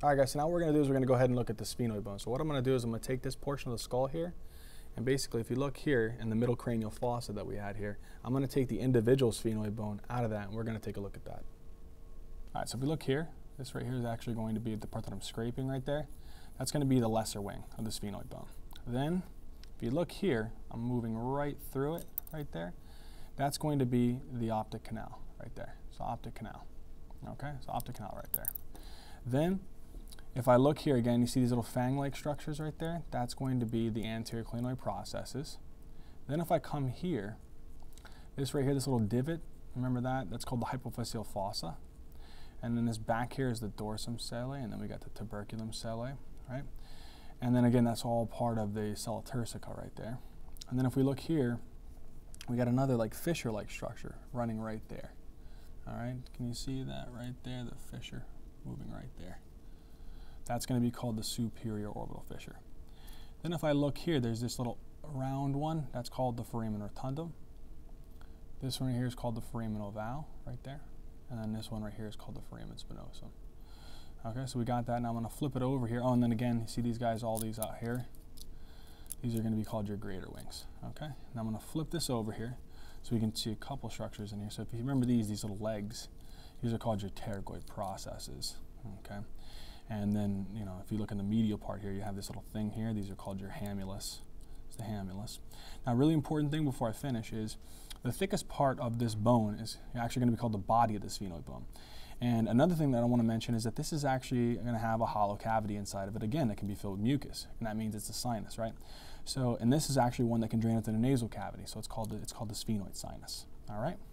All right, guys, so now what we're gonna do is we're gonna go ahead and look at the sphenoid bone. So what I'm gonna do is I'm gonna take this portion of the skull here, and basically if you look here in the middle cranial fossa that we had here, I'm gonna take the individual sphenoid bone out of that, and we're gonna take a look at that. All right, so if we look here, this right here is actually going to be the part that I'm scraping right there. That's gonna be the lesser wing of the sphenoid bone. Then, if you look here, I'm moving right through it, right there. That's going to be the optic canal, right there. So optic canal, okay? So optic canal right there. Then, if I look here again, you see these little fang-like structures right there? That's going to be the anterior clinoid processes. Then if I come here, this right here, this little divot, remember that? That's called the hypophyseal fossa. And then this back here is the dorsum sellae, and then we got the tuberculum sellae, right? And then again, that's all part of the sella turcica right there. And then if we look here, we got another like fissure-like structure running right there. All right, can you see that right there, the fissure moving right there? That's going to be called the superior orbital fissure. Then if I look here, there's this little round one, that's called the foramen rotundum. This one right here is called the foramen ovale, right there. And then this one right here is called the foramen spinosum. Okay, so we got that. Now I'm going to flip it over here. Oh, and then again, you see these guys, all these out here? These are going to be called your greater wings. Okay, now I'm going to flip this over here so we can see a couple structures in here. So if you remember these little legs, these are called your pterygoid processes. Okay, and then, you know, if you look in the medial part here, you have this little thing here. These are called your hamulus. It's the hamulus. Now, a really important thing before I finish is the thickest part of this bone is actually going to be called the body of the sphenoid bone. And another thing that I want to mention is that this is actually going to have a hollow cavity inside of it. Again, that can be filled with mucus, and that means it's a sinus, right? So, and this is actually one that can drain into the nasal cavity. So it's called the sphenoid sinus. All right.